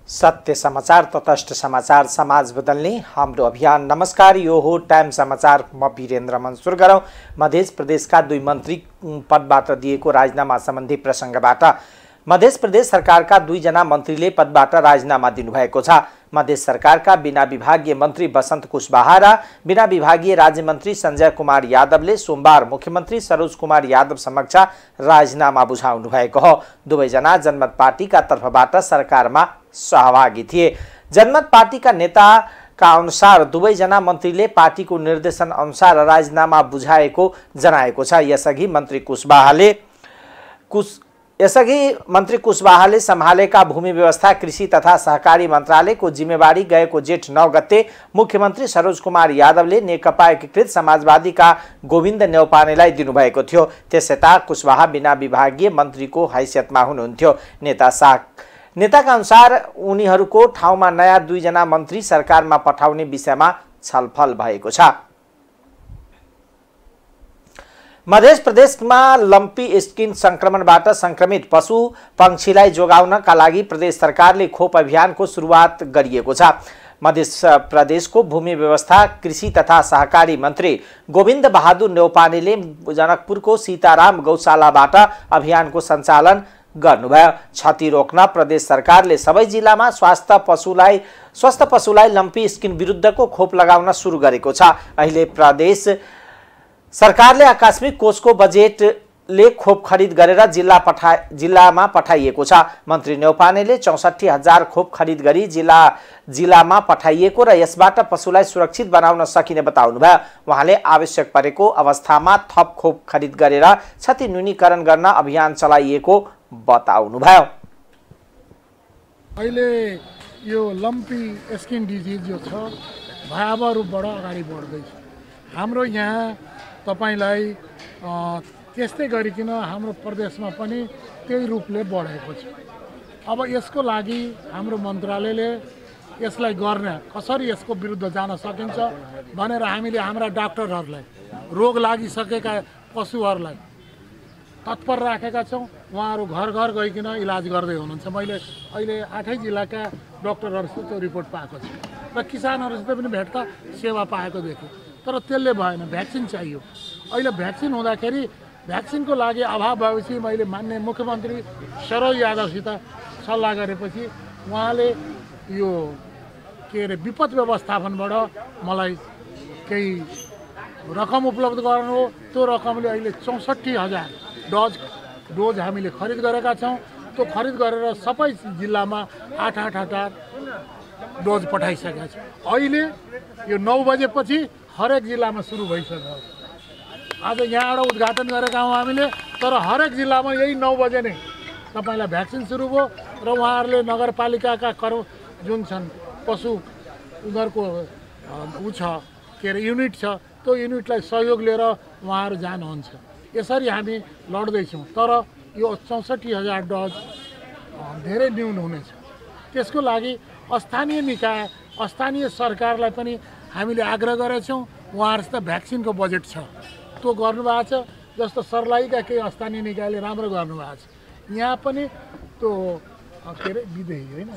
सत्य समाचार तटस्थ समाचार समाज बदल्ने हाम्रो अभियान। नमस्कार, यो हो टाइम समाचार। म वीरेन्द्र मन्सुर गरौँ मध्य प्रदेशका 2 मन्त्री पदबाट दिएको राजीनामा सम्बन्धी प्रसङ्गबाट। मध्य प्रदेश सरकारका 2 जना मन्त्रीले पदबाट राजीनामा दिनुभएको छ। मध्य सरकारका बिना विभागीय मन्त्री बसन्त कुशवाहा र बिना विभागीय राज्य मन्त्री सञ्जय कुमार यादवले सोमबार मुख्यमन्त्री सरोज कुमार यादव समक्ष राजीनामा बुझाउनु भएको हो। दुवैजना जनमत पार्टीका तर्फबाट सरकारमा सहभागी थिए। जनमत पार्टीका नेताका अनुसार दुवैजना मन्त्रीले पार्टीको निर्देशन अनुसार राजीनामा बुझाएको जनाएको छ। यसअघि मन्त्री कुशवाहाले सम्हालेका भूमि व्यवस्था, कृषि तथा सहकारी मन्त्रालयको जिम्मेवारी गएको जेठ 9 गते मुख्यमन्त्री सरोज कुमार यादवले नेकपा एकीकृत समाजवादीका गोविन्द नेउपानेलाई दिनुभएको थियो। त्यसयता कुशवाहा बिना विभागीय मन्त्रीको हैसियतमा हुनुहुन्थ्यो। नेताका अनुसार उनीहरूको ठाउँमा नयाँ 2 जना मन्त्री सरकारमा पठाउने विषयमा छलफल भएको छ। मध्य प्रदेशमा लम्पी स्किन संक्रमणबाट संक्रमित पशु पंक्षीलाई जोगाउनका लागि प्रदेश सरकारले खोप अभियानको सुरुवात गरिएको छ। मध्य प्रदेशको भूमि व्यवस्था, कृषि तथा सहकारी मन्त्री गोविन्द बहादुर नेउपानेले जनकपुरको सीताराम गौशालाबाट अभियानको सञ्चालन गर्नुभयो। क्षति रोक्न प्रदेश सरकारले सबै जिल्लामा स्वस्थ पशुलाई लम्पी स्किन विरुद्धको खोप लगाउन सुरु गरेको छ। अहिले प्रदेश सरकारले आकस्मिक कोषको बजेटले खोप खरिद गरेर जिल्लामा पठाइएको छ। मन्त्री नेउपानेले 64,000 खोप खरिद गरी जिल्लामा पठाइएको र यसबाट पशुलाई सुरक्षित बनाउन सकिने बताउनुभयो। उहाँले आवश्यक परेको अवस्थामा थप खोप खरिद गरेर क्षति न्यूनीकरण गर्न अभियान चलाइएको बताउनुभयो। अहिले यो लम्पी स्किन डिजिज जो छ भयावह रूपबाट अगाडि बढ्दैछ। हाम्रो यहाँ तपाईलाई त्यस्तै गरिकन हाम्रो प्रदेशमा पनि त्यही रूपले बढेको छ। अब यसको लागि हाम्रो मन्त्रालयले यसलाई गर्ने कसरी यसको विरुद्ध जान सकिन्छ भनेर हामीले हाम्रा डाक्टरहरूलाई, रोग लागिसकेका पशुहरूलाई तत्पर राखेका छौँ। उहाँहरू घर घर गइकन इलाज गर्दै हुनुहुन्छ। मैले अहिले 8 जिल्लाका डाक्टरहरूसित रिपोर्ट पाएको छु र किसानहरूसित पनि भेट्दा सेवा पाएको देखेँ। तर त्यसले भएन, भ्याक्सिन चाहियो। अहिले भ्याक्सिन हुँदाखेरि भ्याक्सिनको लागि अभाव भएपछि मैले मान्य मुख्यमन्त्री सरोज यादवसित सल्लाह गरेपछि उहाँले यो विपद व्यवस्थापनबाट मलाई केही रकम उपलब्ध गर्नु हो। त्यो रकमले अहिले 64,000 डोज हामीले खरिद गरेका छौँ। त्यो खरिद गरेर सबै जिल्लामा 8,000 डोज पठाइसकेका छौँ। अहिले यो 9 बजेपछि हरेक जिल्लामा सुरु भइसक्यो। आज यहाँबाट उद्घाटन गरेका हौँ हामीले, तर हरेक जिल्लामा यही 9 बजे नै तपाईँलाई भ्याक्सिन सुरु भयो र उहाँहरूले नगरपालिकाका जुन छन् पशु उनीहरूको युनिट छ, त्यो युनिटलाई सहयोग लिएर उहाँहरू जानुहुन्छ। यसरी हामी लड्दैछौँ। तर यो 64,000 डोज धेरै न्यून हुनेछ। त्यसको लागि स्थानीय निकाय, स्थानीय सरकारलाई पनि हामीले आग्रह गरेछौँ। उहाँहरूसित भ्याक्सिनको बजेट छ, त्यो गर्नुभएको छ। जस्तो सर्लाहीका केही स्थानीय निकायले राम्रो गर्नुभएको छ। यहाँ पनि त्यो विदेही होइन,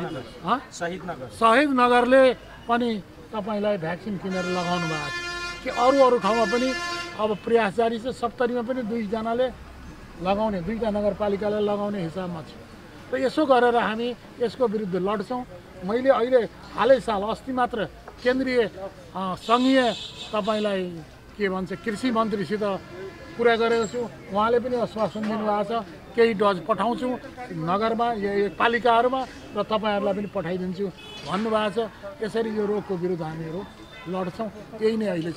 शहीद नगरले पनि तपाईँलाई भ्याक्सिन किनेर लगाउनु भएको छ कि अरू ठाउँमा पनि अब प्रयास जारी छ। 70मा पनि 2 जनाले लगाउने, 2 नगरपालिकाले लगाउने हिसाबमा छ। र यसो गरेर हामी यसको विरुद्ध लड्छौँ। मैले अहिले हालै साल अस्ति मात्र केन्द्रीय सङ्घीय तपाईँलाई के भन्छ कृषि मन्त्रीसित कुरा गरेको छु। उहाँले पनि आश्वासन दिनुभएको छ केही डोज पठाउँछु नगरमा, पालिकाहरूमा र तपाईँहरूलाई पनि पठाइदिन्छु भन्नुभएको छ। यसरी यो रोगको विरुद्ध हामीहरू लड्छौँ। यही नै अहिले।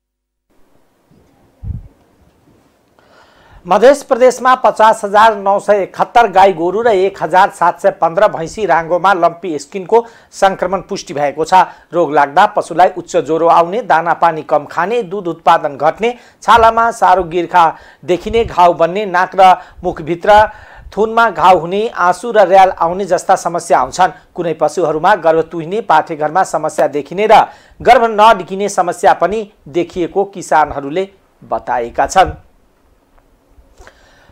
मध्य प्रदेशमा 50,971 गाई गोरु र 1,715 भैँसी राङ्गोमा लम्पी स्किनको संक्रमण पुष्टि भएको छ। रोग लाग्दा पशुलाई उच्च ज्वरो आउने, दाना पानी कम खाने, दूध उत्पादन घट्ने, छालामा सारो गिर्खा देखिने, घाउ बन्ने, नाक र मुखभित्र थुनमा घाउ हुने, आँसु र र्याल आउने जस्ता समस्या आउँछन्। कुनै पशुहरूमा गर्भ तुहिने, पाठेघरमा समस्या देखिने र गर्भ नढिकिने समस्या पनि देखिएको किसानहरूले बताएका छन्।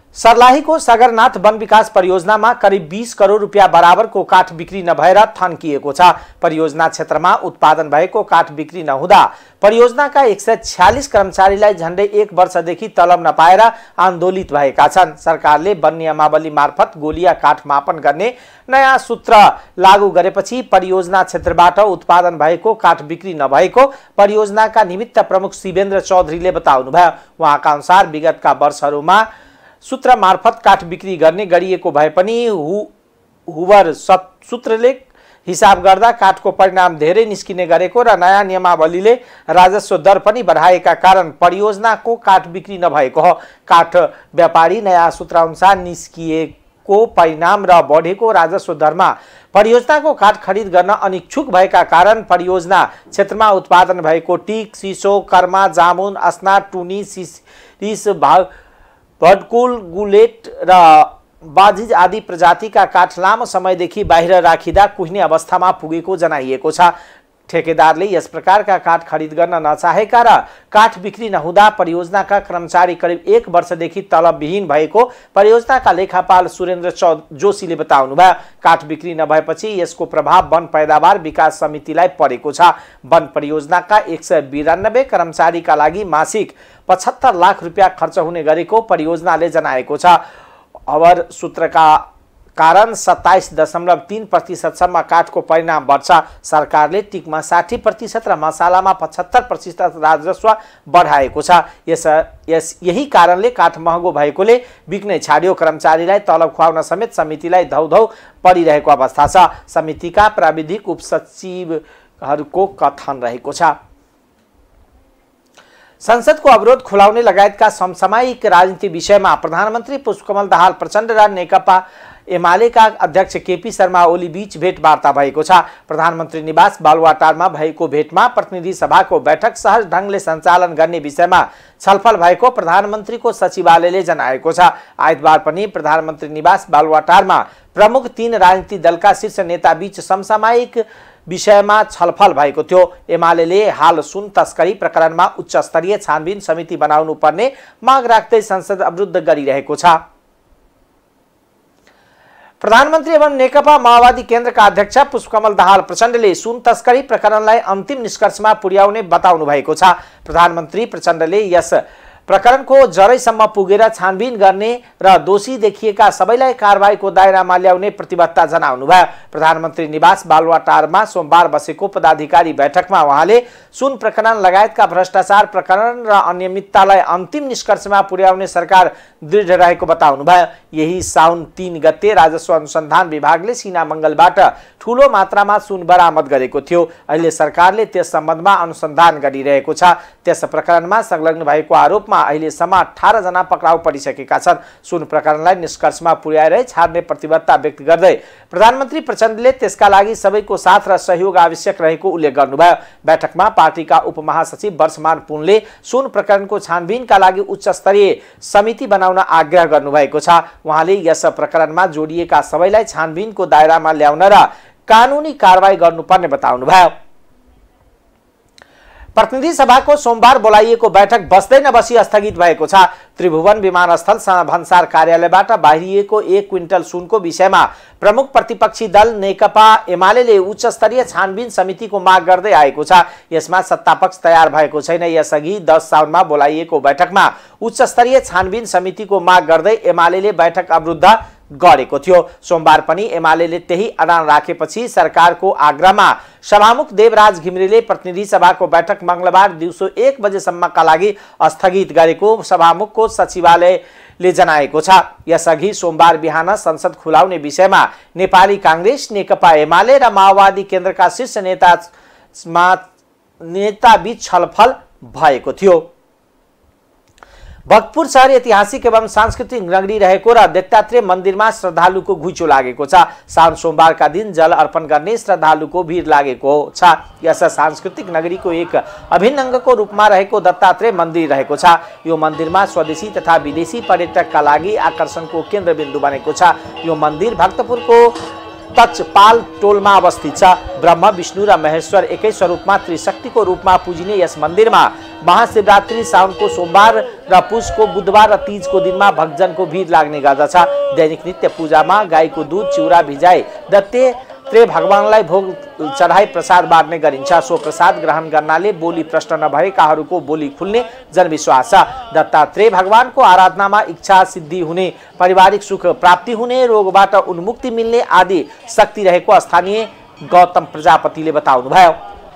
सर्लाहीको सगरनाथ वन विकास परियोजनामा करिब 20 करोड रुपियाँ बराबरको काठ बिक्री नभएर थन्किएको छ। परियोजना क्षेत्रमा उत्पादन भएको काठ बिक्री नहुँदा परियोजनाका 146 कर्मचारीलाई झण्डै 1 वर्षदेखि तलब नपाएर आन्दोलित भएका छन्। सरकारले वन नियमावली मार्फत गोलिया काठ मापन गर्ने नयाँ सूत्र लागू गरेपछि परियोजना क्षेत्रबाट उत्पादन भएको काठ बिक्री नभएको परियोजनाका निमित्त प्रमुख शिवेन्द्र चौधरीले बताउनुभयो। उहाँका अनुसार विगतका वर्षहरूमा सूत्र मार्फत काठ बिक्री गर्ने गरिएको भए पनि हुवर सूत्रले हिसाब गर्दा काठको परिणाम धेरै निस्किने गरेको र नयाँ नियमावलीले राजस्व दर पनि बढाएका कारण परियोजनाको काठ बिक्री नभएको हो। काठ व्यापारी नयाँ सूत्र अनुसार निस्किएको परिणाम र बढेको राजस्व दरमा परियोजनाको काठ खरिद गर्न अनिच्छुक भएका कारण परियोजना क्षेत्रमा उत्पादन भएको टीक, सिसो, कर्मा, जामुन, अस्ना, टुनी, सिरिस, भड्कुल, गुलेट र बाजिज आदि प्रजातिका काठ लामो समयदेखि बाहिर राखिँदा कुहिने अवस्थामा पुगेको जनाइएको छ। ठेकेदारले यस प्रकारका काठ खरिद गर्न नचाहेका र काठ बिक्री नहुँदा परियोजनाका कर्मचारी करिब 1 वर्षदेखि तलबविहीन भएको परियोजनाका लेखापाल सुरेन्द्र जोशीले बताउनुभयो। काठ बिक्री नभएपछि यसको प्रभाव वन पैदावार विकास समितिलाई परेको छ। वन परियोजनाका 192 कर्मचारीका लागि मासिक 75 लाख रुपियाँ खर्च हुने गरेको परियोजनाले जनाएको छ। अवर सूत्रका कारण 27.3% सम्म काठको परिणाम बढ्छ। सरकारले टिकमा 60% र मसालामा 75% राजस्व बढाएको छ। यही कारणले काठ महँगो भएकोले बिक्नै छाड्यो। कर्मचारीलाई तलब खुवाउन समेत समितिलाई धौधौ परिरहेको अवस्था छ। समितिका प्राविधिक उपसचिवहरूको कथन रहेको छ। संसदको अवरोध खुलाउने लगायतका समसामयिक राजनीति विषयमा प्रधानमन्त्री पुष्पकमल दाहाल प्रचण्ड र नेकपा एमालेका अध्यक्ष केपी शर्मा ओली बीच भेटवार्ता भएको छ। प्रधानमन्त्री निवास बालुवाटारमा भएको भेटमा प्रतिनिधि सभाको बैठक सहज ढंगले सञ्चालन गर्ने विषयमा छलफल भएको प्रधानमन्त्रीको सचिवालयले जनाएको छ। आइतबार पनि प्रधानमन्त्री निवास बालुवाटारमा प्रमुख 3 राजनीतिक दलका शीर्ष नेता बीच समसामयिक विषयमा छलफल भएको थियो। एमालेले हाल सुन तस्करी प्रकरणमा उच्च स्तरीय छानबिन समिति बनाउनु पर्ने माग राख्दै संसद अवरुद्ध गरिरहेको छ। प्रधानमन्त्री एवं नेकपा माओवादी केन्द्रका अध्यक्ष पुष्पकमल दाहाल प्रचण्डले सुन तस्करी प्रकरणलाई अन्तिम निष्कर्षमा पुर्याउने बताउनु भएको छ। प्रधानमन्त्री प्रचण्डले यस प्रकरणको जरैसम्म पुगेर छानबिन गर्ने र दोषी देखिएका सबैलाई कारबाहीको दायरामा ल्याउने प्रतिबद्धता जनाउनुभयो। प्रधानमन्त्री निवास बालुवाटारमा सोमबार बसेको पदाधिकारी बैठकमा उहाँले सुन प्रकरण लगायतका भ्रष्टाचार प्रकरण र अनियमिततालाई अन्तिम निष्कर्षमा पुर्याउने सरकार दृढ रहेको बताउनुभयो। यही साउन 3 गते राजस्व अनुसन्धान विभागले सीनामंगलबाट ठूलो मात्रामा सुन बरामद गरेको थियो। अहिले सरकारले त्यस सम्बन्धमा अनुसन्धान गरिरहेको छ। त्यस प्रकरणमा संलग्न भएको आरोपमा अहिलेसम्म 18 जना पक्राउ परिसकेका छन्। सुन प्रकरणलाई निष्कर्षमा पुर्याएर छाड्ने प्रतिबद्धता व्यक्त गर्दै प्रधानमन्त्री प्रचण्डले त्यसका लागि सबैको साथ र सहयोग आवश्यक रहेको उल्लेख गर्नुभयो। बैठकमा पार्टीका उपमहासचिव वर्षमान पुनले सुन प्रकरणको छानबिनका लागि उच्च स्तरीय समिति बनाउन आग्रह गर्नुभएको छ। उहाँले यस प्रकरणमा जोडिएका सबैलाई छानबिनको दायरामा ल्याउन र कानुनी कारबाही गर्नुपर्ने बताउनुभयो। प्रतिनिधि सभाको सोमबार बोलाइएको बैठक बस्दै नबसी स्थगित भएको छ। त्रिभुवन विमानस्थल भन्सार कार्यालयबाट बाहिरिएको 1 क्विन्टल सुनको विषयमा प्रमुख प्रतिपक्षी दल नेकपा एमालेले उच्च स्तरीय छानबिन समितिको माग गर्दै आएको छ। यसमा सत्तापक्ष तयार भएको छैन। यसअघि 10 साउनमा बोलाइएको बैठकमा उच्च स्तरीय छानबिन समितिको माग गर्दै एमालेले बैठक अवरुद्ध गरेको थियो। सोमबार पनि एमालेले त्यही अडान राखेपछि सरकारको आग्रहमा सभामुख देवराज घिमिरेले प्रतिनिधि सभाको बैठक मंगलबार दिउँसो 1 बजेसम्मका लागि स्थगित गरेको सभामुखको सचिवालयले जनाएको छ। यसअघि सोमबार बिहान संसद खुलाउने विषयमा नेपाली कांग्रेस, नेकपा एमाले र माओवादी केन्द्रका शीर्ष नेता बीच छलफल भएको थियो। भक्तपुर शहर ऐतिहासिक एवं सांस्कृतिक नगरी रहेको र दत्तात्रेय मन्दिरमा श्रद्धालुको घुइँचो लागेको छ। साउन सोमबारका दिन जल अर्पण गर्ने श्रद्धालुको भिड लागेको छ। यस सांस्कृतिक नगरीको एक अभिन्न अंगको रूपमा रहेको दत्तात्रेय मन्दिर रहेको छ। यो मन्दिरमा स्वदेशी तथा विदेशी पर्यटकका लागि आकर्षणको केन्द्रबिन्दु बनेको छ। यो मन्दिर भक्तपुरको तचपाल टोलमा अवस्थित छ। ब्रह्म, विष्णु र महेश्वर एकै स्वरूपमा त्रिशक्तिको रूपमा पूजिने यस मन्दिरमा महाशिवरात्रि साउनको सोमबार र पुसको बुधबार र तीजको दिनमा भक्तजनको भिड लाग्ने गर्दछ। दैनिक नित्य पूजामा गाईको दूध चिउरा भिजाई दत्तात्रेय भगवानलाई भोग चढाई प्रसाद बाँड्ने गरिन्छ। सो प्रसाद ग्रहण गर्नाले बोली प्रश्न नभएकाहरूको बोली खुल्ने जनविश्वास छ। दत्तात्रेय भगवानको आराधनामा इच्छा सिद्धि हुने, पारिवारिक सुख प्राप्ति हुने, रोगबाट उन्मुक्ति मिल्ने आदि शक्ति रहेको स्थानीय गौतम प्रजापतिले बताउनुभयो।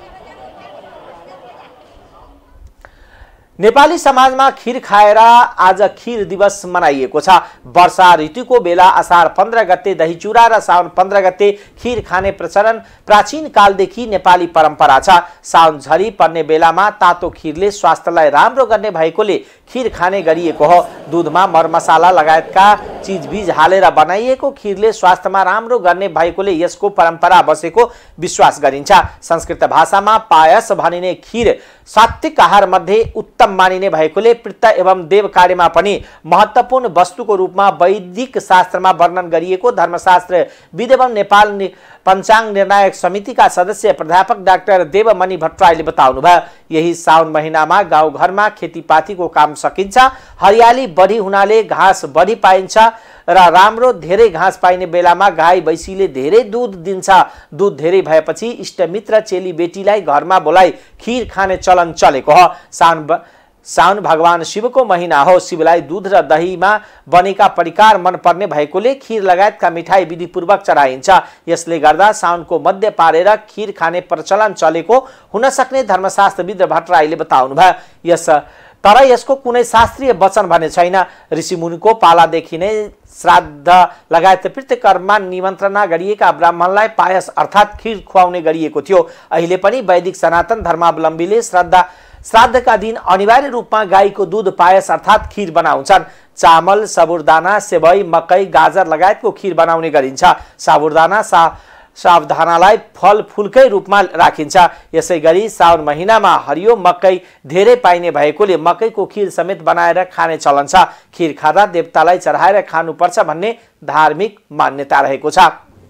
नेपाली समाजमा खीर खाएर आज खीर दिवस मनाइएको छ। वर्षा ऋतुको बेला असार 15 गते दही चिउरा र साउन 15 गते खीर खाने प्रचलन प्राचीन कालदेखि नेपाली परम्परा छ। साउन झरी पर्ने बेलामा तातो खीरले स्वास्थ्यलाई राम्रो गर्ने भएकोले खीर खाने गरिएको हो। दूधमा मरमसाला लगायतका चीजबीज हालेर बनाइएको खीरले स्वास्थ्यमा राम्रो गर्ने भएकोले यसको परम्परा बसेको विश्वास गरिन्छ। संस्कृत भाषामा पायस भनिने खीर सात्विक आहार मध्ये उत्तम मानिने भएकोले पितृ एवं देव कार्यमा पनि महत्त्वपूर्ण वस्तुको रूपमा वैदिक शास्त्रमा वर्णन गरिएको धर्मशास्त्र विद एवं नेपाल पंचांग निर्णायक समितिका सदस्य प्राध्यापक डाक्टर देवमणि भट्टराईले बताउनुभयो। यही साउन महिनामा गाउँघरमा खेतीपातीको काम सकिन्छ। हरियाली बढी हुनाले घाँस बढी पाइन्छ र राम्रो धेरै घाँस पाइने बेलामा गाई भैँसीले धेरै दूध दिन्छ। दूध धेरै भएपछि इष्टमित्र चेलीबेटीलाई घरमा बोलाई खीर खाने चलन चलेको हो। साउन भगवान शिवको महिना हो। शिवलाई दूध र दहीमा बनेका परिकार मन पर्ने भएकोले खीर लगायतका मिठाई विधिपूर्वक चढाइन्छ। यसले गर्दा साउनको मध्य पारेर खीर खाने प्रचलन चलेको हुन सक्ने धर्मशास्त्रविद भट्टराईले बताउनुभयो। तर यसको कुनै शास्त्रीय वचन भने छैन। ऋषिमुनिको पालादेखि नै श्राद्ध लगायत पितृकर्ममा निमन्त्रणा गरिएका ब्राह्मणलाई पायस अर्थात् खीर खुवाउने गरिएको थियो। अहिले पनि वैदिक सनातन धर्मावलम्बीले श्राद्धका दिन अनिवार्य रूपमा गाईको दूध पायस अर्थात् खीर बनाउँछन्। चामल, साबुदाना, सेवई, मकै, गाजर लगायतको खीर बनाउने गरिन्छ। साबुदानालाई फल फूलकै रूपमा राखिन्छ। यसैगरी साउन महिनामा हरियो मकै धेरै पाइने भएकोले मकैको खीर समेत बनाएर खाने चलन छ। खीर खाँदा देवतालाई चढाएर खानुपर्छ भन्ने धार्मिक मान्यता रहेको छ।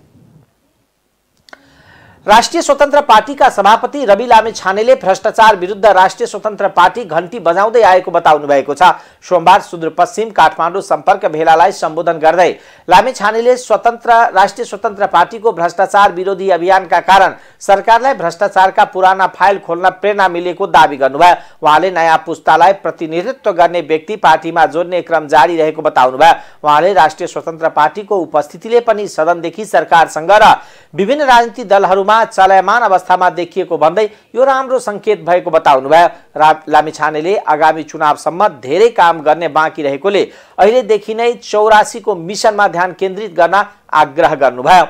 राष्ट्रिय स्वतन्त्र पार्टीका सभापति रवि लामिछानेले भ्रष्टाचार विरुद्ध राष्ट्रिय स्वतन्त्र पार्टी घण्टी बजाउँदै आएको बताउनु भएको छ। सोमबार सुदूरपश्चिम काठमाडौँ सम्पर्क भेलालाई सम्बोधन गर्दै लामिछानेले राष्ट्रिय स्वतन्त्र पार्टीको भ्रष्टाचार विरोधी अभियानका कारण सरकारलाई भ्रष्टाचारका पुराना फाइल खोल्न प्रेरणा मिलेको दावी गर्नुभयो। उहाँले नयाँ पुस्तालाई प्रतिनिधित्व गर्ने व्यक्ति पार्टीमा जोड्ने क्रम जारी रहेको बताउनुभयो। उहाँले राष्ट्रिय स्वतन्त्र पार्टीको उपस्थितिले पनि सदनदेखि सरकारसँग र विभिन्न राजनीतिक दलहरूमा चलायमान अवस्थामा देखिएको भन्दै यो राम्रो संकेत भएको बताउनुभयो। लामिछानेले आगामी चुनावसम्म धेरै काम गर्ने बाँकी रहेकोले अहिलेदेखि नै 84 को मिसनमा ध्यान केन्द्रित गर्न आग्रह गर्नुभयो।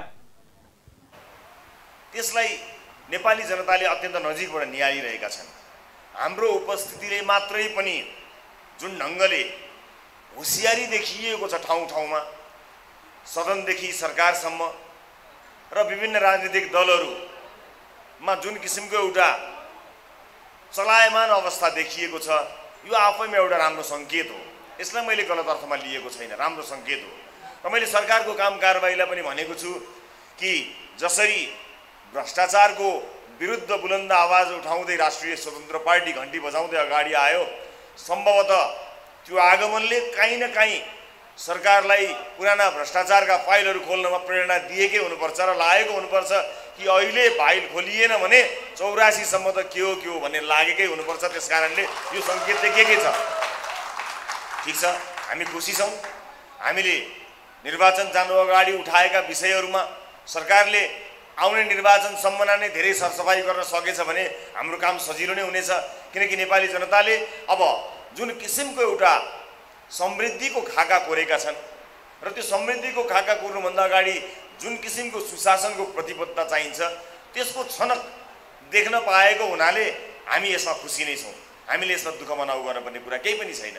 त्यसलाई नेपाली जनताले अत्यन्त नजिकबाट निहालिरहेका छन्। हाम्रो उपस्थितिले मात्रै पनि जुन ढङ्गले होशियारी देखिएको छ ठाउँ ठाउँमा, सदनदेखि सरकारसम्म र विभिन्न राजनीतिक दलहरूमा जुन किसिमको एउटा चलायमान अवस्था देखिएको छ, यो आफैमा एउटा राम्रो सङ्केत हो। यसलाई मैले गलत अर्थमा लिएको छैन, राम्रो सङ्केत हो। र मैले सरकारको काम कारबाहीलाई पनि भनेको छु कि जसरी भ्रष्टाचारको विरुद्ध बुलन्द आवाज उठाउँदै राष्ट्रिय स्वतन्त्र पार्टी घण्टी बजाउँदै अगाडि आयो, सम्भवतः त्यो आगमनले काहीँ न काहीँ सरकारलाई पुराना भ्रष्टाचारका फाइलहरू खोल्नमा प्रेरणा दिएकै हुनुपर्छ र लागेको हुनुपर्छ कि अहिले फाइल खोलिएन भने 84 सम्म त के हो भन्ने लागेकै हुनुपर्छ। त्यसकारणले यो सङ्केत देखिएकै छ। ठिक छ, हामी खुसी छौँ। हामीले निर्वाचन जानु अगाडि उठाएका विषयहरूमा सरकारले आउने निर्वाचनसम्म नै धेरै सरसफाई गर्न सकेछ भने हाम्रो काम सजिलो नै हुनेछ। किनकि नेपाली जनताले अब जुन किसिमको एउटा समृद्धिको खाका कोरेका छन् र त्यो समृद्धिको खाका कोर्नुभन्दा अगाडि जुन किसिमको सुशासनको प्रतिबद्धता चाहिन्छ त्यसको छनक देख्न पाएको हुनाले हामी यसमा खुसी नै छौँ। हामीले यसमा दुःख मनाउ गर्नुपर्ने कुरा केही पनि छैन।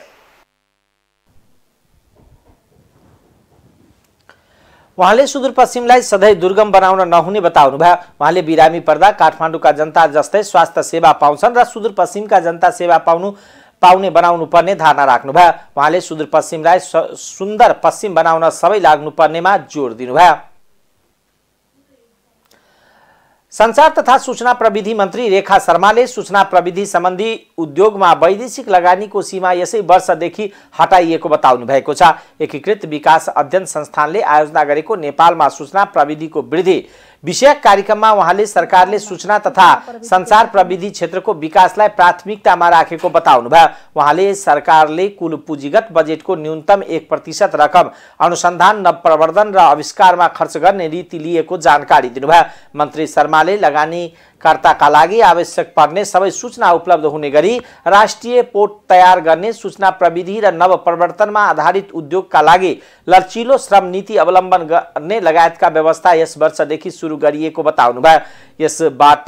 उहाँले सुदूरपश्चिमलाई सधैँ दुर्गम बनाउन नहुने बताउनुभयो। उहाँले बिरामी पर्दा काठमाडौँका जनता जस्तै स्वास्थ्य सेवा पाउँछन् र सुदूरपश्चिमका जनता सेवा पाउने बनाउनु पर्ने धारणा राख्नुभयो। उहाँले सुदूरपश्चिमलाई सुन्दर पश्चिम बनाउन सबै लाग्नुपर्नेमा जोड दिनुभयो। संचार तथा सूचना प्रविधि मन्त्री रेखा शर्माले सूचना प्रविधि सम्बन्धी उद्योगमा वैदेशिक लगानीको सीमा यसै वर्षदेखि हटाइएको बताउनु भएको छ। एकीकृत विकास अध्ययन संस्थानले आयोजना गरेको नेपालमा सूचना प्रविधिको वृद्धि विषयक कार्यक्रममा उहाँले सरकारले सूचना तथा संचार प्रविधि क्षेत्रको विकासलाई प्राथमिकतामा राखेको बताउनुभयो। उहाँले सरकारले कुल पुँजीगत बजेटको न्यूनतम 1% रकम अनुसन्धान, नवप्रवर्धन र आविष्कारमा खर्च गर्ने नीति लिएको जानकारी दिनुभयो। मन्त्री शर्माले लगानीकर्ताका लागि आवश्यक पर्ने सबै सूचना उपलब्ध हुने गरी राष्ट्रिय पोर्ट तयार गर्ने, सूचना प्रविधि र नवप्रवर्तनमा आधारित उद्योगका लागि लचिलो श्रम नीति अवलम्बन गर्ने लगायतका व्यवस्था यस वर्षदेखि सुरु गरिएको बताउनुभयो। यसबाट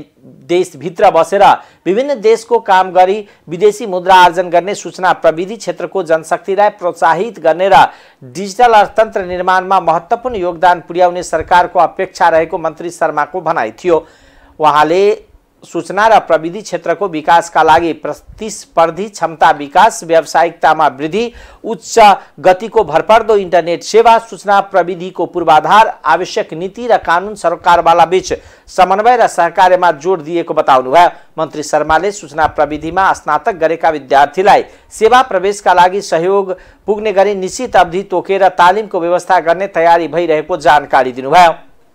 देशभित्र बसेर विभिन्न देशको काम गरी विदेशी मुद्रा आर्जन गर्ने, सूचना प्रविधि क्षेत्रको जनशक्तिलाई प्रोत्साहित गर्ने र डिजिटल अर्थतन्त्र निर्माणमा महत्त्वपूर्ण योगदान पुर्याउने सरकारको अपेक्षा रहेको मन्त्री शर्माको भनाइ थियो। उहाँले सूचना र प्रविधि क्षेत्रको विकासका लागि प्रतिस्पर्धी क्षमता विकास, व्यावसायिकतामा वृद्धि, उच्च गतिको भरपर्दो इन्टरनेट सेवा, सूचना प्रविधिको पूर्वाधार, आवश्यक नीति र कानुन सरकारवाला बीच समन्वय र सहकार्यमा जोड दिएको बताउनुभयो। मन्त्री शर्माले सूचना प्रविधिमा स्नातक गरेका विद्यार्थीलाई सेवा प्रवेशका लागि सहयोग पुग्ने गरी निश्चित अवधि तोकेर तालिमको व्यवस्था गर्ने तयारी भइरहेको जानकारी दिनुभयो।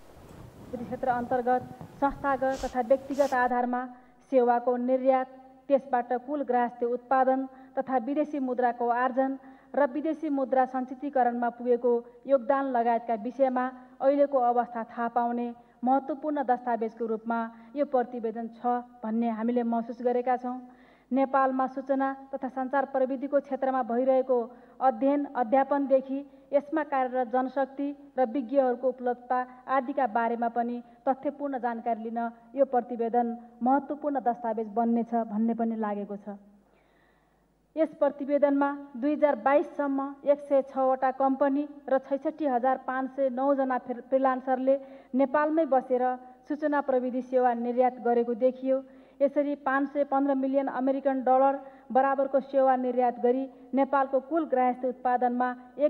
क्षेत्र अन्तर्गत संस्थागत तथा व्यक्तिगत आधारमा सेवाको निर्यात, त्यसबाट कुल ग्राहस्थ्य उत्पादन तथा विदेशी मुद्राको आर्जन र विदेशी मुद्रा सञ्चितीकरणमा पुगेको योगदान लगायतका विषयमा अहिलेको अवस्था थाहा पाउने महत्त्वपूर्ण दस्तावेजको रूपमा यो प्रतिवेदन छ भन्ने हामीले महसुस गरेका छौँ। नेपालमा सूचना तथा सञ्चार प्रविधिको क्षेत्रमा भइरहेको अध्ययन अध्यापनदेखि यसमा कार्यरत जनशक्ति र विज्ञहरूको उपलब्धता आदिका बारेमा पनि तथ्यपूर्ण जानकारी लिन यो प्रतिवेदन महत्त्वपूर्ण दस्तावेज बन्नेछ भन्ने पनि लागेको छ। यस प्रतिवेदनमा 2022 सम्म 106 वटा कम्पनी र 66,509 जना फ्रिलान्सरले नेपालमै बसेर सूचना प्रविधि सेवा निर्यात गरेको देखियो। यसरी 515 मिलियन अमेरिकन डलर बराबरको सेवा निर्यात गरी नेपालको कुल ग्राहस्थ्य उत्पादनमा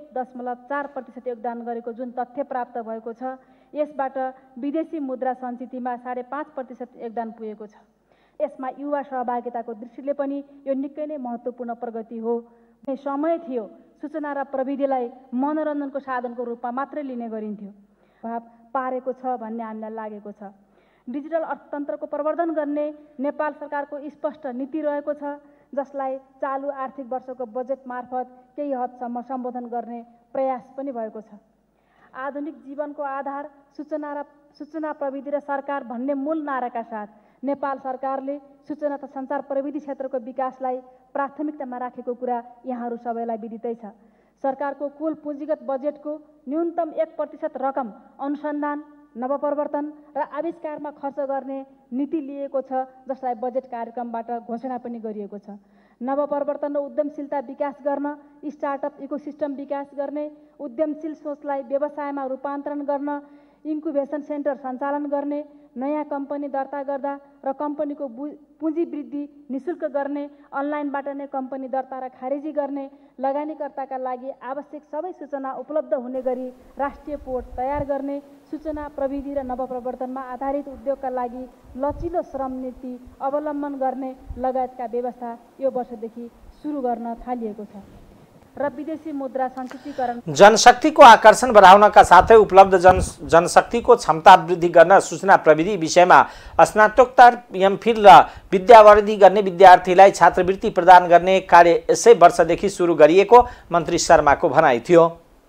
1.4% योगदान गरेको जुन तथ्य प्राप्त भएको छ, यसबाट विदेशी मुद्रा सञ्चितीमा 5.5% योगदान पुगेको छ। यसमा युवा सहभागिताको दृष्टिले पनि यो निकै नै महत्त्वपूर्ण प्रगति हो। समय थियो सूचना र प्रविधिलाई मनोरञ्जनको साधनको रूपमा मात्रै लिने गरिन्थ्यो, प्रभाव पारेको छ भन्ने हामीलाई लागेको छ। डिजिटल अर्थतन्त्रको प्रवर्धन गर्ने नेपाल सरकारको स्पष्ट नीति रहेको छ, जसलाई चालु आर्थिक वर्षको बजेट मार्फत केही हदसम्म सम्बोधन गर्ने प्रयास पनि भएको छ। आधुनिक जीवनको आधार सूचना प्रविधि र सरकार भन्ने मूल नाराका साथ नेपाल सरकारले सूचना तथा सञ्चार प्रविधि क्षेत्रको विकासलाई प्राथमिकतामा राखेको कुरा यहाँहरू सबैलाई विदितै छ। सरकारको कुल पुँजीगत बजेटको न्यूनतम 1% रकम अनुसन्धान, नवप्रवर्तन र आविष्कारमा खर्च गर्ने नीति लिएको छ, जसलाई बजेट कार्यक्रमबाट घोषणा पनि गरिएको छ। नवप्रवर्तन र उद्यमशीलता विकास गर्न, स्टार्टअप इकोसिस्टम विकास गर्ने, उद्यमशील सोचलाई व्यवसायमा रूपान्तरण गर्न, इन्क्युबेसन सेन्टर सञ्चालन गर्ने, नयाँ कम्पनी दर्ता गर्दा र कम्पनीको पुँजी वृद्धि निःशुल्क गर्ने, अनलाइनबाट नै कम्पनी दर्ता र खारेजी गर्ने, लगानीकर्ताका लागि आवश्यक सबै सूचना उपलब्ध हुने गरी राष्ट्रिय पोर्ट तयार गर्ने, सूचना प्रविधि र नवप्रवर्तनमा आधारित उद्योगका लागि लचिलो श्रम नीति अवलम्बन गर्ने लगायतका व्यवस्था यो वर्षदेखि सुरु गर्न थालिएको छ र विदेशी मुद्रा सञ्चितीकरण जनशक्तिको आकर्षण बढाउनका साथै उपलब्ध जनशक्तिको क्षमता वृद्धि गर्न सूचना प्रविधि विषयमा स्नातकोत्तर एमफिल र विद्यावृद्धि गर्ने विद्यार्थीलाई छात्रवृत्ति प्रदान गर्ने कार्य यसै वर्षदेखि सुरु गरिएको मन्त्री शर्माको भनाइ थियो।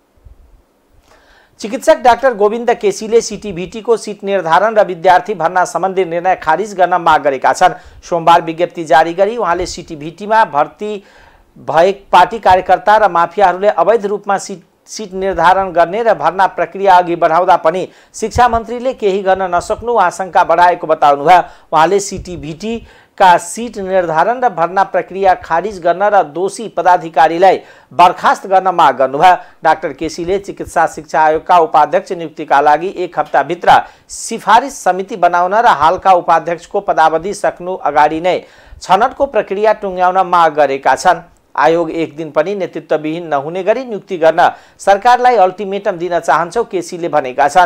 चिकित्सक डाक्टर गोविन्द केसीले सीटीभीटीको सीट निर्धारण र विद्यार्थी भर्ना सम्बन्धी निर्णय खारिज गर्न माग गरेका छन्। सोमबार विज्ञप्ति जारी गरी उहाँले सीटीभीटीमा भर्ती भए पार्टी कार्यकर्ता र माफियाहरूले अवैध रूपमा सीट निर्धारण गर्ने र भर्ना प्रक्रिया अघि बढाउँदा पनि शिक्षा मन्त्रीले केही गर्न नसक्नु आशंका बढाएको बताउनुभयो। उहाँले सीटीभीटीका सीट निर्धारण र भर्ना प्रक्रिया खारिज गर्न र दोषी पदाधिकारीलाई बर्खास्त गर्न माग गर्नुभयो। डाक्टर केसीले चिकित्सा शिक्षा आयोगका उपाध्यक्ष नियुक्तिका लागि 1 हप्ताभित्र सिफारिस समिति बनाउन र हालका उपाध्यक्षको पदावधि सक्नु अगाडि नै छनौटको प्रक्रिया टुङ्ग्याउन माग गरेका छन्। आयोग एक दिन पनि नेतृत्वविहीन नहुने गरी नियुक्ति गर्न सरकारलाई अल्टिमेटम दिन चाहन्छौ केसीले भनेका छन्।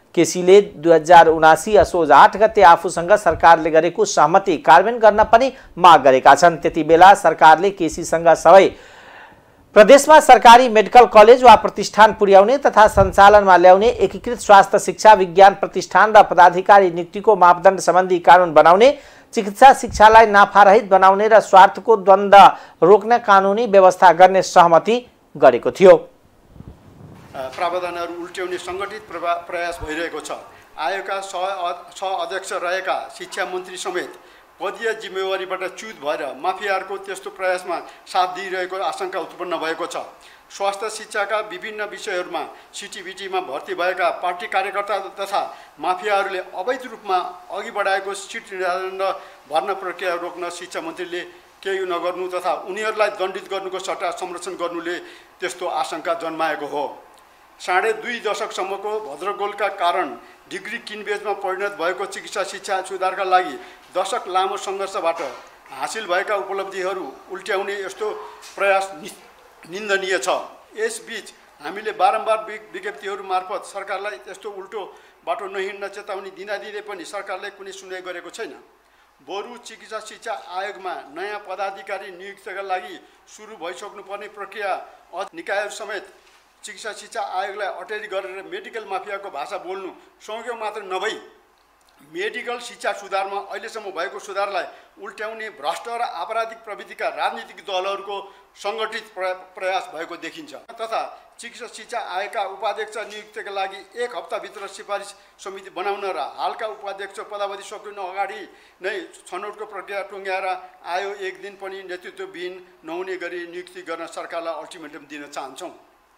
केसीले 2079 असोज 8 गते आफूसँग सरकारले गरेको सहमति कार्यान्वयन गर्न पनि माग गरेका छन्। त्यति बेला सरकारले केसीसँग सबै प्रदेशमा सरकारी मेडिकल कलेज वा प्रतिष्ठान पुर्याउने तथा सञ्चालनमा ल्याउने एकीकृत स्वास्थ्य शिक्षा विज्ञान प्रतिष्ठान र पदाधिकारी नियुक्तिको मापदण्ड सम्बन्धी कानुन बनाउने, चिकित्सा शिक्षालाई नाफारहित बनाउने र स्वार्थको द्वन्द्व रोक्न कानुनी व्यवस्था गर्ने सहमति गरेको थियो। प्रावधानहरू उल्ट्याउने सङ्गठित प्रयास भइरहेको छ। आयोगका सह अध्यक्ष रहेका शिक्षा मन्त्री समेत पदीय जिम्मेवारीबाट च्युत भएर माफियाहरूको त्यस्तो प्रयासमा साथ दिइरहेको आशंका उत्पन्न भएको छ। स्वास्थ्य शिक्षाका विभिन्न विषयहरूमा सिटिबिटीमा भर्ती भएका पार्टी कार्यकर्ता तथा माफियाहरूले अवैध रूपमा अघि बढाएको सिट निर्धारण र भर्ना प्रक्रिया रोक्न शिक्षा मन्त्रीले केही नगर्नु तथा उनीहरूलाई दण्डित गर्नुको सट्टा संरक्षण गर्नुले त्यस्तो आशंका जन्माएको हो। 2.5 दशकसम्मको भद्रगोलका कारण डिग्री किनबेचमा परिणत भएको चिकित्सा शिक्षा सुधारका लागि दशक लामो सङ्घर्षबाट हासिल भएका उपलब्धिहरू उल्ट्याउने यस्तो प्रयास निन्दनीय छ। यसबीच हामीले बारम्बार विज्ञप्तिहरू मार्फत सरकारलाई त्यस्तो उल्टो बाटो नहिँड्न चेतावनी दिँदै पनि सरकारले कुनै सुनाइ गरेको छैन। बरु चिकित्सा शिक्षा आयोगमा नयाँ पदाधिकारी नियुक्तिका लागि सुरु भइसक्नुपर्ने प्रक्रिया निकायहरू समेत चिकित्सा शिक्षा आयोगलाई अटेरी गरेर मेडिकल माफियाको भाषा बोल्नु संयोग मात्र नभई मेडिकल शिक्षा सुधारमा अहिलेसम्म भएको सुधारलाई उल्ट्याउने भ्रष्ट र आपराधिक प्रवृत्तिका राजनीतिक दलहरूको सङ्गठित प्रयास भएको देखिन्छ। तथा चिकित्सा शिक्षा आयोगका उपाध्यक्ष नियुक्तिका लागि 1 हप्ताभित्र सिफारिस समिति बनाउन र हालका उपाध्यक्ष पदावधि सकिनु अगाडि नै छनौटको प्रक्रिया टुङ्ग्याएर आयोग 1 दिन पनि नेतृत्वविहीन नहुने गरी नियुक्ति गर्न सरकारलाई अल्टिमेटम दिन चाहन्छौँ।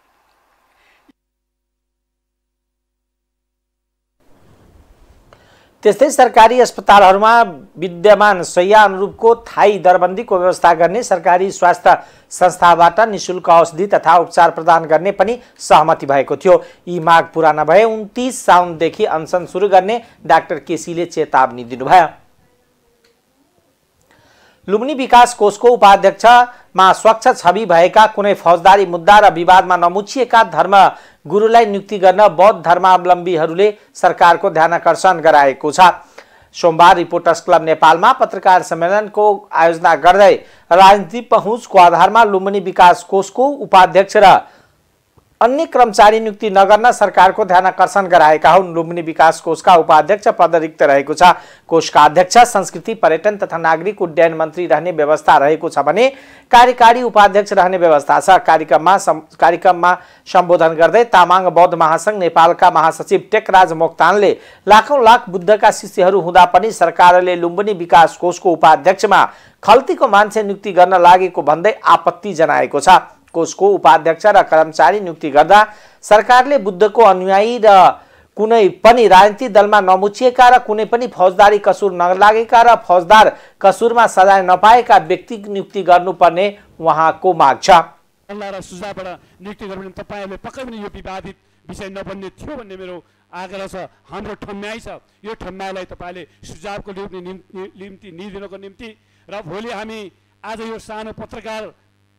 त्यस्तै सरकारी अस्पतालहरूमा विद्यमान शैय्या अनुरूपको थायी दरबन्दीको व्यवस्था गर्ने, सरकारी स्वास्थ्य संस्थाबाट निःशुल्क औषधि तथा उपचार प्रदान गर्ने पनि सहमति भएको थियो। यी माग पूरा नभए 29 साउनदेखि अनसन सुरु गर्ने डाक्टर केसीले चेतावनी दिनुभयो। लुम्बिनी विकास कोषको उपाध्यक्षमा स्वच्छ छवि भएका कुनै फौजदारी मुद्दा र विवादमा नमुछिएका धर्म गुरुलाई नियुक्ति गर्न बौद्ध धर्मावलम्बीहरूले सरकारको ध्यानाकर्षण गराएको छ। सोमबार रिपोर्टर्स क्लब नेपालमा पत्रकार सम्मेलनको आयोजना गर्दै राजनीतिक पहुँचको आधारमा लुम्बिनी विकास कोषको उपाध्यक्ष र अन्य कर्मचारी नियुक्ति नगर्न सरकारको ध्यानाकर्षण गराएका हुन्। लुम्बिनी विकास कोषका उपाध्यक्ष पद रिक्त रहेको छ। कोषका अध्यक्ष संस्कृति पर्यटन तथा नागरिक उड्डयन मन्त्री रहने व्यवस्था रहेको छ भने कार्यकारी उपाध्यक्ष रहने व्यवस्था छ। कार्यक्रममा सम्बोधन गर्दै तामाङ बौद्ध महासंघ नेपालका महासचिव टेकराज मोक्तानले लाखौं लाख बुद्धका शिष्यहरू हुँदा पनि सरकारले लुम्बिनी विकास कोषको उपाध्यक्षमा खल्तीको मान्छे नियुक्ति गर्न लागेको भन्दै आपत्ति जनाएको छ। कोषको उपाध्यक्ष र कर्मचारी नियुक्ति गर्दा सरकारले बुद्धको अनुयायी र कुनै पनि राजनीतिक दलमा नमुछिएका र कुनै पनि फौजदारी कसुर नलागेका र फौजदार कसुरमा सजाय नपाएका व्यक्ति नियुक्ति गर्नुपर्ने उहाँको माग छ। र सुझावबाट नियुक्ति गर्नु तपाईहरुले पक्कै पनि यो विवादित विषय नबन्ने थियो भन्ने मेरो आग्रह छ। हाम्रो ठम्याइ छ, यो ठम्याइलाई तपाईले सुझावको निम्ति निदिनको निम्ति र भोलि हामी आज यो सानो पत्रकार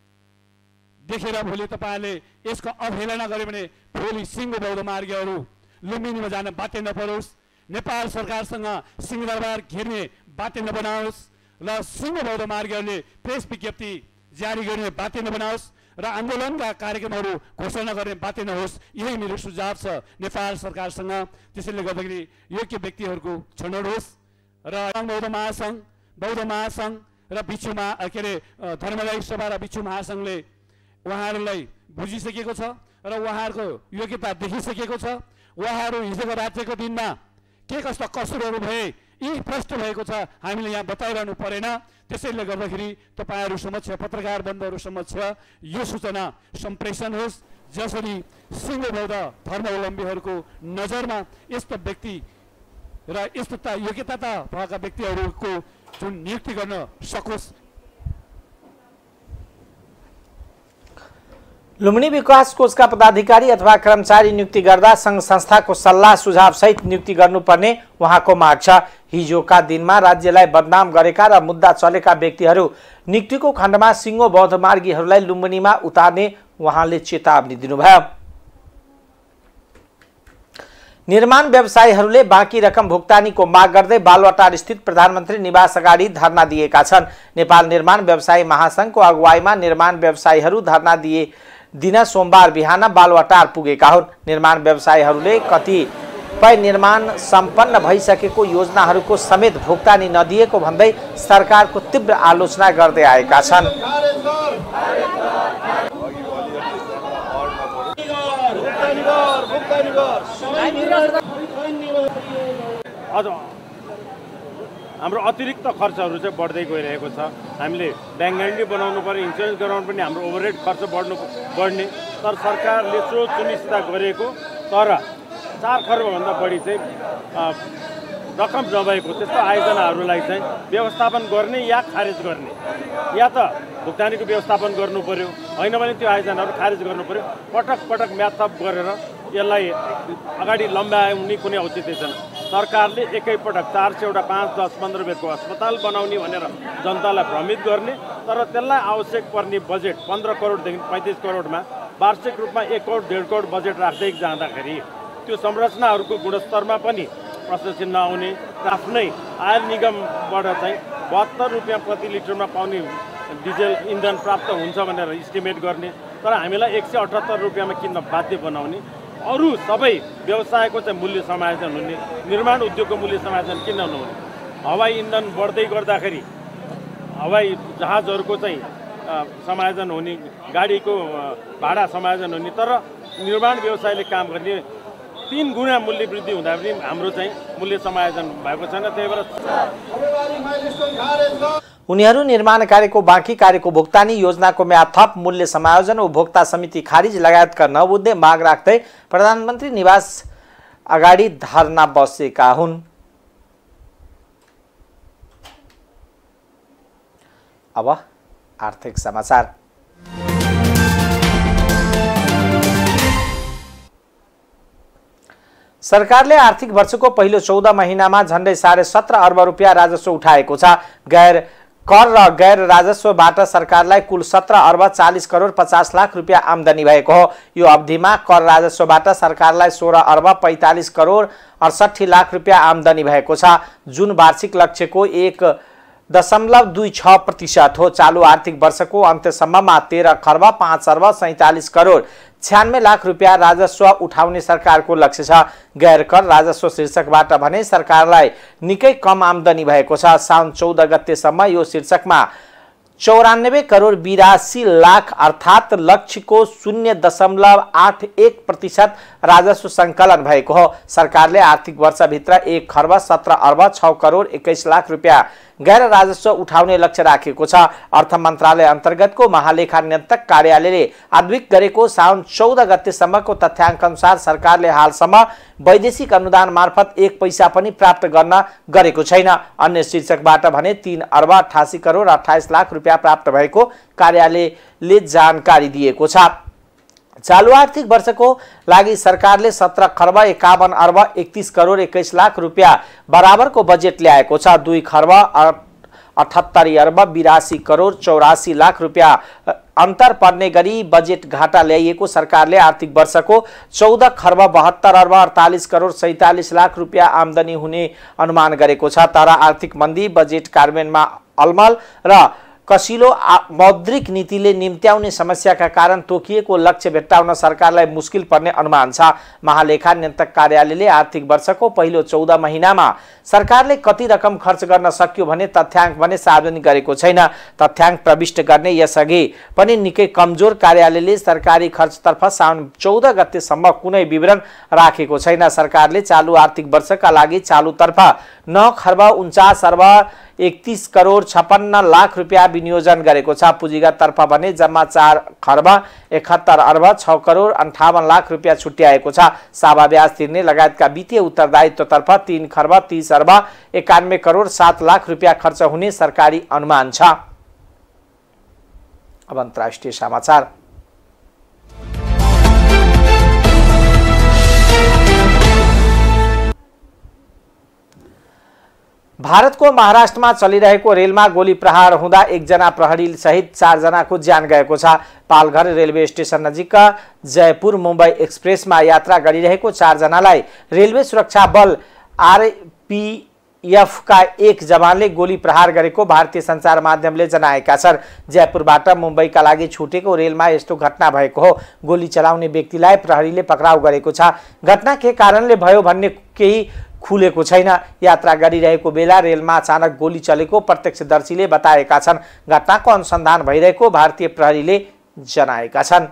देखेर भोलि तपाईले यसको अवहेलना गर्यो भने भोलि सिंह बौद्ध मार्गीहरू लुम्बिनीमा जान बाध्य नपरोस्, नेपाल सरकारसँग सिंहदरबार घेर्ने बाध्य नबनाओस् र सिंह बौद्ध मार्गीहरूले प्रेस विज्ञप्ति जारी गर्ने बाध्य नबनाओस् र आन्दोलनका कार्यक्रमहरू घोषणा गर्ने बाध्य नहोस्। यही मेरो सुझाव छ नेपाल सरकारसँग। त्यसैले गर्दाखेरि योग्य व्यक्तिहरूको छनौट होस् र बौद्ध महासंघ र बिच्छुमा के अरे धर्मदायी सभा र बिच्छु महासंघले उहाँहरूलाई बुझिसकेको छ र उहाँहरूको योग्यता देखिसकेको छ। उहाँहरू हिजोको राज्यको दिनमा के कस्ता कसुरहरू भए यी प्रश्न भएको छ, हामीले यहाँ बताइरहनु परेन। त्यसैले गर्दाखेरि तपाईहरु समक्ष पत्रकार बन्धुहरू समक्ष यो सूचना सम्प्रेषण होस् जसरी सिंह बौद्ध धर्मावलम्बीहरूको नजरमा यस्तो व्यक्ति र यस्तो योग्यता भएका व्यक्तिहरूको जुन नियुक्ति गर्न सकोस्। लुम्बिनी विकास कोषका पदाधिकारी अथवा कर्मचारी नियुक्ति गर्दा संघ संस्थाको सल्लाह सुझाव सहित नियुक्ति गर्नुपर्ने उहाँको माग छ। हिजोका दिनमा राज्यलाई बदनाम गरेका र मुद्दा चलेका व्यक्तिहरू नियुक्तिको खण्डमा सिंह बौद्ध मार्गीहरूलाई लुम्बिनीमा उतार्ने उहाँले चेतावनी दिनुभयो। निर्माण व्यवसायीहरूले बाँकी रकम भुक्तानीको माग गर्दै बालुवाटार स्थित प्रधानमन्त्री निवास अगाडि धरना दिएका छन्। नेपाल निर्माण व्यवसायी महासंघको अगुवाईमा निर्माण व्यवसायीहरू धरना दिन सोमबार बिहान बालुवाटार पुगेका हुन्। निर्माण व्यवसायीहरूले कतिपय निर्माण सम्पन्न भइसकेको योजनाहरूको समेत भुक्तानी नदिएको भन्दै सरकारको तीव्र आलोचना गर्दै आएका छन्। अझ हाम्रो अतिरिक्त खर्चहरू चाहिँ बढ्दै गइरहेको छ। हामीले ब्याङ्क ग्यारेन्टी बनाउनु पर्यो, इन्सुरेन्स गराउनु पनि हाम्रो ओभरहेड खर्च बढ्ने, तर सरकारले सुनिश्चित गरेको तर 4 खर्बभन्दा बढी चाहिँ रकम नभएको त्यस्तो आयोजनाहरूलाई चाहिँ व्यवस्थापन गर्ने या खारेज गर्ने, या त भुक्तानीको व्यवस्थापन गर्नु पर्यो, होइन भने त्यो आयोजनाहरू खारेज गर्नु पर्यो। पटक पटक म्याथअप गरेर यसलाई अगाडि लम्ब्याउने कुनै औचित्य छैन। सरकारले एकैपटक 400वटा 5, 10, 15 बेडको अस्पताल बनाउने भनेर जनतालाई भ्रमित गर्ने, तर त्यसलाई आवश्यक पर्ने बजेट 15 करोडदेखि 35 करोडमा वार्षिक रूपमा 1 करोड 1.5 करोड बजेट राख्दै जाँदाखेरि त्यो संरचनाहरूको गुणस्तरमा पनि प्रश्न चिन्ह आउने, आफ्नै आयल निगमबाट चाहिँ 72 रुपियाँ प्रति लिटरमा पाउने डिजेल इन्धन प्राप्त हुन्छ भनेर इस्टिमेट गर्ने, तर हामीलाई 178 रुपियाँमा किन्न बाध्य बनाउने, अरू सबै व्यवसायको चाहिँ मूल्य समायोजन हुने, निर्माण उद्योगको मूल्य समायोजन किन नहुने। हवाई इन्धन बढ्दै गर्दाखेरि हवाई जहाजहरूको चाहिँ समायोजन हुने, गाडीको भाडा समायोजन हुने, तर निर्माण व्यवसायले काम गर्ने 3 गुणा मूल्य वृद्धि हुँदा पनि हाम्रो चाहिँ मूल्य समायोजन भएको छैन। त्यही भएर उनीहरू निर्माण कार्यको बाँकी कार्यको भुक्तानी, योजनाको म्याद थप, मूल्य समायोजन, उपभोक्ता समिति खारिज लगायतका नबुझ्दै माग राख्दै प्रधानमन्त्री निवास अगाडि धरना बसेका हुन्। अब आर्थिक समाचार। सरकारले आर्थिक वर्षको पहिलो 14 महिनामा झन्डै 17.5 अर्ब रुपियाँ राजस्व उठाएको छ। कर र गैर राजस्वबाट सरकारलाई कुल 17 अर्ब 40 करोड 50 लाख रुपियाँ आमदानी भएको हो। यो अवधिमा कर राजस्वबाट सरकारलाई 16 अर्ब 45 करोड 68 लाख रुपियाँ आमदानी भएको छ, जुन वार्षिक लक्ष्यको 1.26% हो। चालू आर्थिक वर्षको अन्त्यसम्ममा 13 खर्ब 5 अर्ब 47 करोड 96 लाख रुपियाँ राजस्व उठाउने सरकारको लक्ष्य छ। गैर कर राजस्व शीर्षकबाट भने सरकारलाई निकै कम आमदानी भएको छ। साउन 14 गतेसम्म यो शीर्षकमा 94 करोड 82 लाख अर्थात् लक्ष्यको 0.81% राजस्व सङ्कलन भएको हो। सरकारले आर्थिक वर्षभित्र 1 खर्ब 17 अर्ब 6 करोड 21 लाख रुपियाँ गैर राजस्व उठाउने लक्ष्य राखेको छ। अर्थ मन्त्रालय अन्तर्गतको महालेखा नियन्त्रक कार्यालयले आद्विक गरेको साउन 14 गतेसम्मको तथ्याङ्क अनुसार सरकारले हालसम्म वैदेशिक अनुदान मार्फत 1 पैसा पनि प्राप्त गर्न गरेको छैन। अन्य शीर्षकबाट भने 3 अर्ब 88 करोड 28 लाख रुपियाँ प्राप्त भएको कार्यालयले जानकारी दिएको छ। चालू आर्थिक वर्षको लागि सरकारले 17 खर्ब 51 अर्ब 31 करोड 21 लाख रुपियाँ बराबरको बजेट ल्याएको छ। 2 खर्ब 78 अर्ब 82 करोड 84 लाख रुपियाँ अन्तर पर्ने गरी बजेट घाटा ल्याइएको सरकारले आर्थिक वर्षको 14 खर्ब 72 अर्ब 48 करोड 47 लाख रुपियाँ आमदानी हुने अनुमान गरेको छ। तर आर्थिक मन्दी, बजेट कार्यान्वयनमा अलमल र कसिलो मौद्रिक नीतिले निम्त्याउने समस्याका कारण तोकिएको लक्ष्य भेट्टाउन सरकारलाई मुस्किल पर्ने अनुमान छ। महालेखा नियन्त्रक कार्यालयले आर्थिक वर्षको पहिलो 14 महिनामा सरकारले कति रकम खर्च गर्न सक्यो भने तथ्याङ्क भने सार्वजनिक गरेको छैन। तथ्याङ्क प्रविष्ट गर्ने यसअघि पनि निकै कमजोर कार्यालयले सरकारी खर्चतर्फ साउन 14 गतेसम्म कुनै विवरण राखेको छैन। सरकारले चालू आर्थिक वर्षका लागि चालुतर्फ 9 खर्ब 49 अर्ब 31 करोड 56 लाख रुपियाँ विनियोजन गरेको छ। पुँजीगततर्फ भने जम्मा 4 खर्ब 71 अर्ब 6 करोड 58 लाख रुपियाँ छुट्याएको छ। साभा ब्याज तिर्ने लगायतका वित्तीय उत्तरदायित्वतर्फ 3 खर्ब 30 अर्ब 91 करोड 7 लाख रुपियाँ खर्च हुने सरकारी अनुमान छ। अब अन्तर्राष्ट्रिय समाचार। भारतको महाराष्ट्रमा चलिरहेको रेलमा गोली प्रहार हुँदा एकजना प्रहरी सहित 4 जनाको ज्यान गएको छ। पालघर रेलवे स्टेशन नजिकका जयपुर मुम्बई एक्सप्रेसमा यात्रा गरिरहेको 4 जनालाई रेलवे सुरक्षा बल आरपीएफ का एक जवानले गोली प्रहार गरेको भारतीय सञ्चार माध्यमले जनाएका छन्। जयपुरबाट मुम्बईका लागि छुटेको रेलमा यस्तो घटना भएको हो। गोली चलाउने व्यक्तिलाई प्रहरीले पक्राउ गरेको छ। घटना के कारणले भयो भन्ने केही खुलेको छैन। यात्रा गरिरहेको बेला रेलमा अचानक गोली चलेको प्रत्यक्षदर्शीले बताएका छन्। घटनाको अनुसन्धान भइरहेको भारतीय प्रहरीले जनाएका छन्।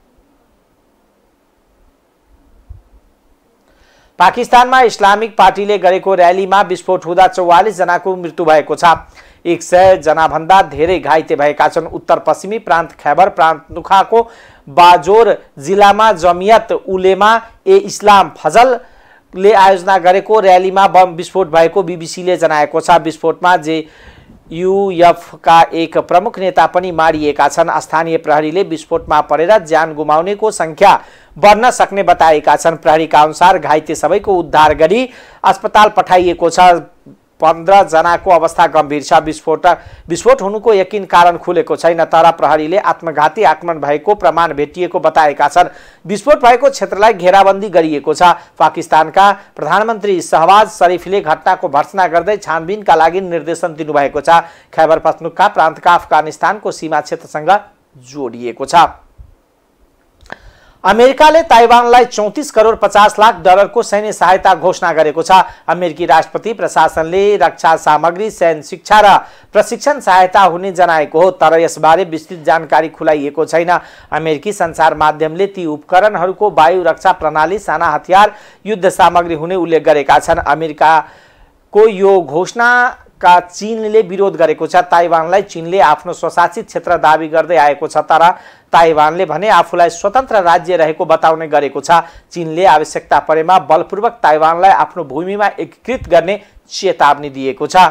पाकिस्तानमा इस्लामिक पार्टीले गरेको र्यालीमा विस्फोट हुँदा 44 जनाको मृत्यु भएको छ। 100 जनाभन्दा धेरै घाइते भएका छन्। उत्तर पश्चिमी प्रान्त खैबर प्रान्तनुखाको बाजोर जिल्लामा जमियत उलेमा ए इस्लाम फजलले आयोजना गरेको र्यालीमा बम विस्फोट भएको बीबीसीले जनाएको छ। विस्फोटमा जेयुएफ का एक प्रमुख नेता पनि मारिएका छन्। स्थानीय प्रहरीले विस्फोटमा परेर ज्यान गुमाउनेको संख्या बढ्न सक्ने बताएका छन्। प्रहरीका अनुसार घाइते सबैको उद्धार गरी अस्पताल पठाइएको छ। 15 जनाको अवस्था गम्भीर छ। विस्फोट हुनुको यकिन कारण खुलेको छैन, तर प्रहरीले आत्मघाती आक्रमण भएको प्रमाण भेटिएको बताएका छन्। विस्फोट भएको क्षेत्रलाई घेराबन्दी गरिएको छ। पाकिस्तानका प्रधानमन्त्री शहबाज शरीफले घटनाको भर्त्सना गर्दै छानबिनका लागि निर्देशन दिनुभएको छ। खैबर पख्तुनख्वा प्रान्तका अफगानिस्तानको सीमा क्षेत्रसँग जोडिएको छ। अमेरिकाले ताइवानलाई 34 करोड 50 लाख डलरको सैन्य सहायता घोषणा गरेको छ। अमेरिकी राष्ट्रपति प्रशासनले रक्षा सामग्री, सैन्य शिक्षा र प्रशिक्षण सहायता हुने जनाएको हो, तर यसबारे विस्तृत जानकारी खुलाइएको छैन। अमेरिकी सञ्चार माध्यमले ती उपकरणहरूको वायु रक्षा प्रणाली, साना हतियार, युद्ध सामग्री हुने उल्लेख गरेका छन्। अमेरिकाको यो घोषणा का चीनले विरोध गरेको छ। ताइवानलाई चीनले आफ्नो स्वशासित क्षेत्र दाबी गर्दै आएको छ, तर ताइवानले भने आफूलाई स्वतन्त्र राज्य रहेको बताउने गरेको छ। चीनले आवश्यकता परेमा बलपूर्वक ताइवानलाई आफ्नो भूमिमा एकीकृत गर्ने चेतावनी दिएको छ।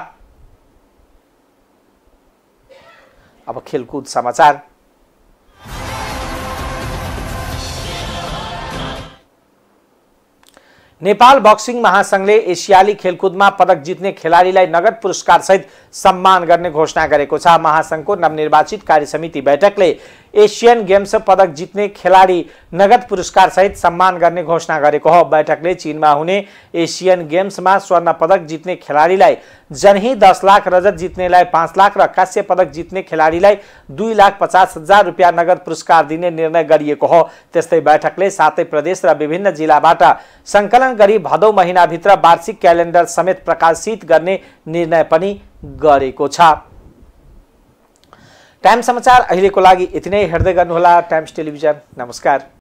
अब खेलकुद समाचार। नेपाल बक्सिङ महासंघले एसियाली खेलकुदमा पदक जित्ने खेलाडीलाई नगद पुरस्कार सहित सम्मान गर्ने घोषणा गरेको छ। महासंघको नवनिर्वाचित कार्यसमिति बैठकले एशियन गेम्स पदक जित्ने खेलाडी नगद पुरस्कार सहित सम्मान गर्ने घोषणा गरेको हो। बैठकले चीनमा हुने एशियन गेम्समा स्वर्ण पदक जित्ने खेलाडीलाई जनही 10 लाख, रजत जित्नेलाई 5 लाख र कांस्य पदक जित्ने खेलाडीलाई 2,50,000 रुपियाँ नगद पुरस्कार दिने निर्णय गरिएको हो। त्यस्तै बैठकले 7 प्रदेश र विभिन्न जिल्लाबाट संकलन गरी भदौ महिनाभित्र वार्षिक क्यालेन्डर समेत प्रकाशित गर्ने निर्णय पनि गरेको छ। टाइम समाचार अहिलेको लागि यति नै। हेर्दै गर्नुहोला टाइम्स टेलिभिजन। नमस्कार।